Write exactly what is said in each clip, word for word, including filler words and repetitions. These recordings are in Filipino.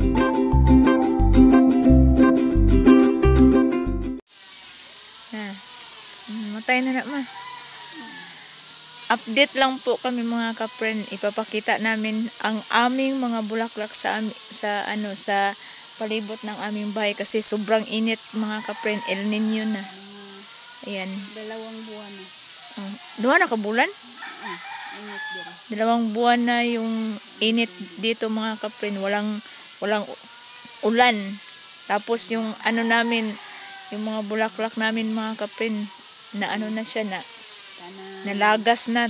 Matay na na ma. Update lang po kami mga ka-friend. Ipapakita namin ang aming mga bulaklak sa sa ano sa palibot ng aming bahay kasi sobrang init mga ka-friend. El Nino na. Ayan. Dalawang buwan na. Oh, duha na ka bulan? Ah, init din. Dalawang buwan na yung init dito mga ka-friend. Walang walang ulan. Tapos yung ano namin, yung mga bulaklak namin mga ka-friend, na ano na siya na nalagas na.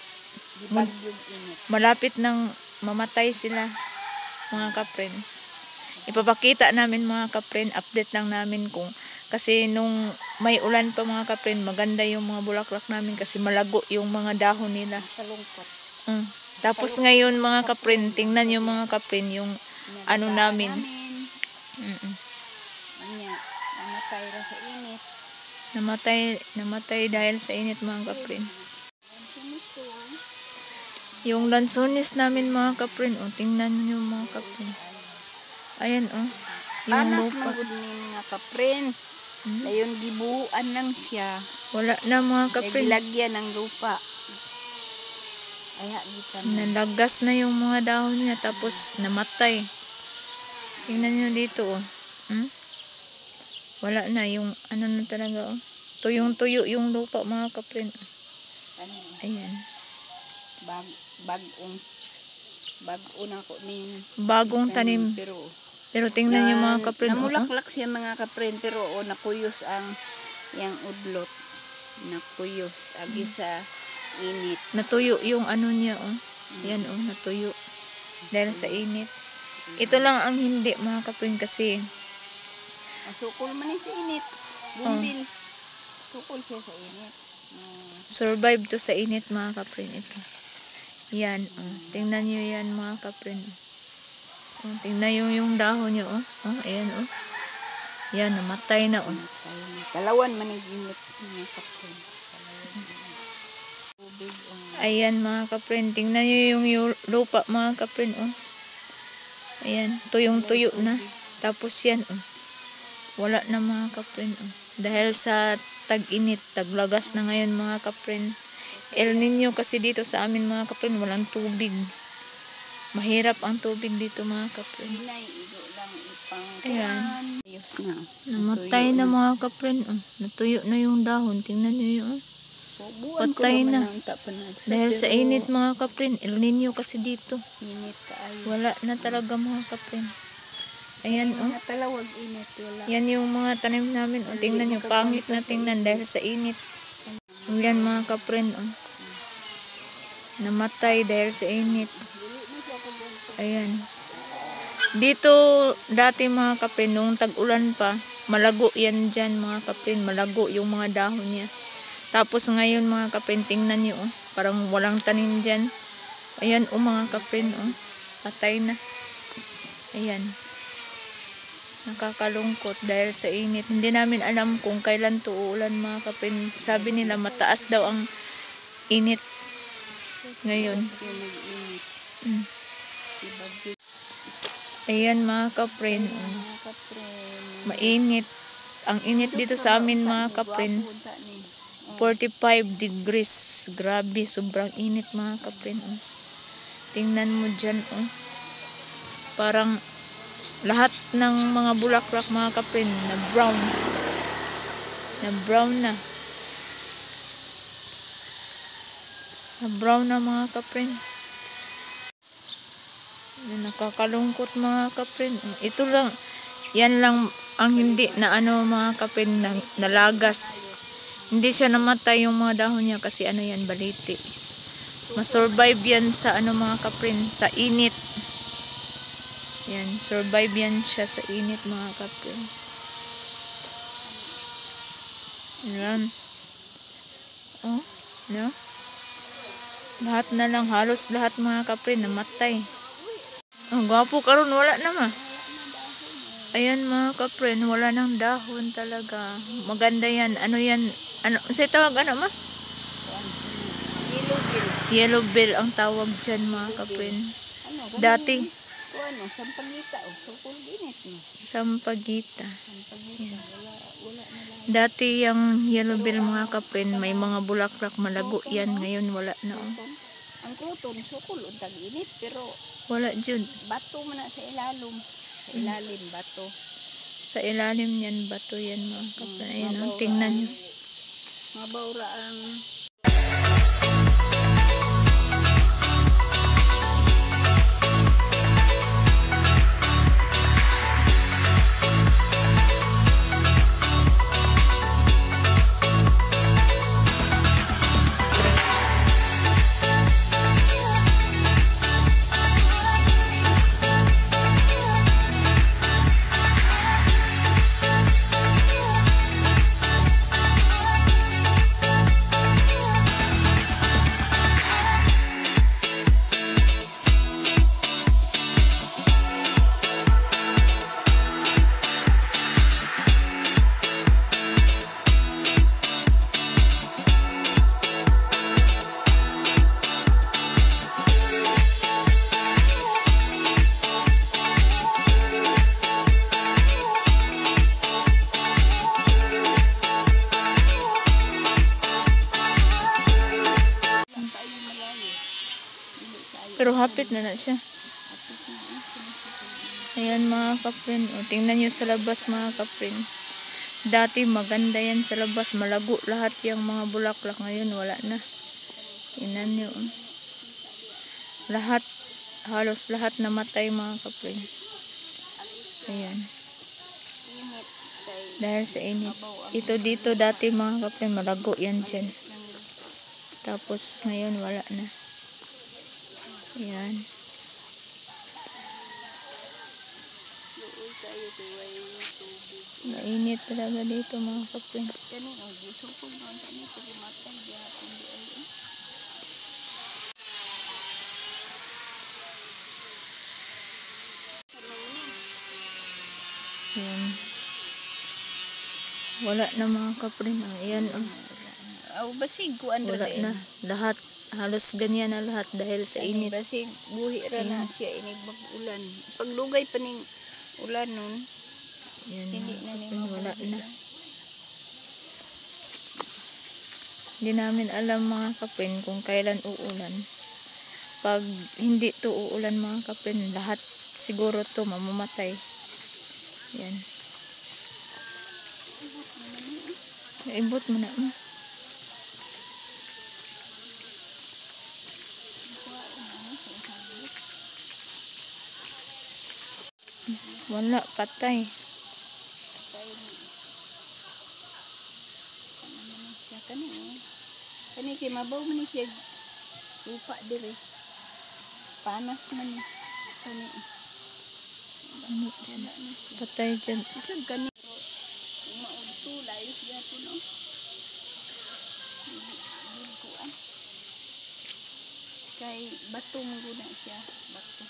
Malapit nang mamatay sila mga ka-friend. Ipapakita namin mga ka-friend, update lang namin kung kasi nung may ulan pa mga ka-friend, maganda yung mga bulaklak namin kasi malago yung mga dahon nila. Talungkot. Mm. Tapos ngayon mga ka-friend, tingnan yung mga ka-friend yung ano namin. Mm -mm. Namatay ra sa init. Namatay, namatay dahil sa init mga ka-friend. Yung lansones namin mga ka-friend, oh, tingnan nyo mga ka-friend. Ayan oh, yung Anas lupa. magud ni mga ka-friend. Hmm? Dayon gibuuan lang siya. Wala na mga ka-friend. Lagyan ng lupa. Aya gitan. Nalagas na yung mga dahon niya tapos namatay. Tingnan nyo dito oh. Hmm? Wala na yung ano na talaga oh. Tuyong-tuyo yung lupa mga ka-friend. Ayan. Bag bagong bagong ako ni bagong tanim. Pero pero tingnan niyo mga ka-friend. Namulaklak siya mga ka-friend pero oh, nakuyos ang yang udlot. Nakuyos agi sa init. Natuyo yung ano niya oh. Yan oh, natuyo. Dahil sa init. Ito lang ang hindi mga ka-friend kasi sukol man sa init. Bumbil. Oh. Sukol siya sa init. Uh, Survive to sa init mga ka-friend ito. Yan. Oh. Tingnan nyo yan mga ka-friend. Oh, tingnan yung, yung dahon nyo. Oh. Oh, ayan oh. Yan. Namatay na oh. Dalawan man ang init mga ka-friend. Ayan mga ka-friend. Tingnan nyo yung, yung lupa mga ka-friend. Oh. Ayan. Tuyong-tuyo na. Tapos yan oh. Wala na mga ka-friend oh. Dahil sa tag-init, taglagas na ngayon mga ka-friend. El Nino kasi dito sa amin mga ka-friend, walang tubig. Mahirap ang tubig dito mga ka-friend. Ayan. Namatay na mga ka-friend oh. Natuyo na yung dahon. Tingnan nyo yun oh. Patay na. Dahil sa init mga ka-friend, El Nino kasi dito. Wala na talaga mga ka-friend. Ayan oh. Yan yung mga tanim namin oh. Tingnan nyo, pangit na tingnan dahil sa init. Yan mga ka-friend oh. Namatay dahil sa init. Ayan. Dito dati mga ka-friend, nung tag-ulan pa, malago yan dyan mga ka-friend. Malago yung mga dahon niya. Tapos ngayon mga ka-friend, tingnan nyo oh. Parang walang tanim dyan. Ayan oh mga ka-friend oh. Patay na. Ayan. Nakakalungkot dahil sa init. Hindi namin alam kung kailan to uulan mga ka-friend. Sabi nila mataas daw ang init ngayon. Mm. Ayan mga ka-friend. Mainit. Ang init dito sa amin mga ka-friend. forty-five degrees. Grabe. Sobrang init mga ka-friend. Tingnan mo dyan. Oh. Parang lahat ng mga bulaklak mga ka-friend na brown. Na brown na. Na brown na mga ka-friend. Nakakalungkot mga ka-friend. Ito lang, yan lang ang hindi na ano mga ka-friend na nalagas. Hindi siya namatay yung mga dahon niya kasi ano yan, baliti. Masurvive yan sa ano mga ka-friend, sa init. Yan, survive yan siya sa init mga ka-friend. Yan. Oh, no? Lahat na lang, halos lahat mga ka-friend namatay. Ang gwapo karon, wala na ma. Ayan mga ka-friend, wala nang dahon talaga. Maganda yan. Ano yan? Ano, sa tawag ano ma? Yellow bill. Yellow bill ang tawag dyan mga ka-friend. Dati, Kuan o, sampagita o, sukol init no. Sampagita. Sampagita, wala, wala na lang. Dati yung yellow bell mga kapren, may mga bulaklak malago yan. Ngayon wala na. Oh. Ang kruton, sukol o tag-init, pero Wala jud. bato mo na sa ilalim. Sa ilalim, bato. Sa ilalim yan, bato yan mga kapren. Hmm, Ayan, oh, mabaw tingnan ra nyo. ang- Mabaw ra ang Pero hapit na na siya. Ayan mga kapren. O, tingnan nyo sa labas mga kapren. Dati maganda yan sa labas. Malago lahat yung mga bulaklak. Ngayon wala na. Tingnan nyo. Oh. Lahat. Halos lahat namatay mga kapren. Ayan. Dahil sa init. Ito dito dati mga kapren. Malago yan dyan. Tapos ngayon wala na. Ayan. Mainit talaga dito mga kapren. Ayan. Wala na mga kapren. Ayan. aw basig kuan ra Wala na. Lahat. Halos ganyan na lahat dahil sa init. Basig buhi ra na siya inig mag-ulan. Paglugay pa ning ulan nun, Ayan, hindi na ni wala na. Hindi namin alam mga kapren kung kailan uulan. Pag hindi to uulan mga kapren, lahat siguro to mamamatay. Yan. Naibot mo na. Hmm? Wala, patay. Kani kani kay mabaw man ni siya lupa dire. Panas man ni kani. Ano, patay dyan. Isag kani maudto layos gato no. Kuan. Kay bato mo guna siya, bato.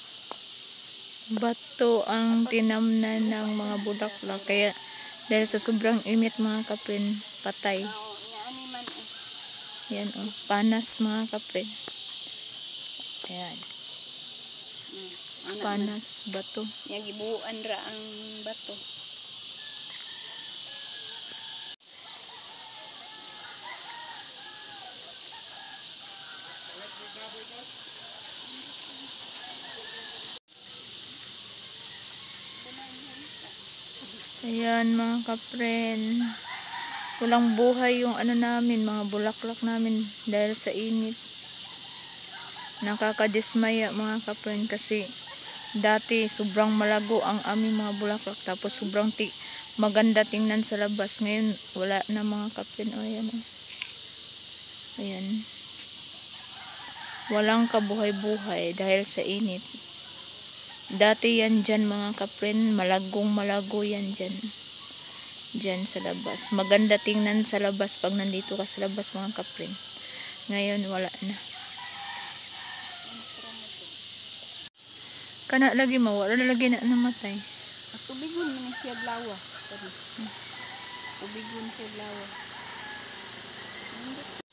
Bato ang tinamnan ng mga bulaklak. Kaya dahil sa sobrang init mga kapren, patay. Oh, yaani man eh. Yan o, oh, panas mga kapren. Ayan. Hmm. Panas, bato. Yang gibuuan ra ang bato. Ayan mga kapren. Walang buhay yung ano namin, mga bulaklak namin dahil sa init. Nakakadismaya mga kapren kasi dati sobrang malago ang aming mga bulaklak tapos sobrang ti maganda tingnan sa labas. Ngayon wala na mga kapren. O ayan o. Ayan. Walang kabuhay-buhay dahil sa init. Dati yan dyan mga kapren, malagong malago yan dyan. Dyan sa labas. Maganda tingnan sa labas pag nandito ka sa labas mga kapren. Ngayon wala na. Kana lagi mawala lagi na namatay. Tubigon man siya lawa. Tubigon siya lawa.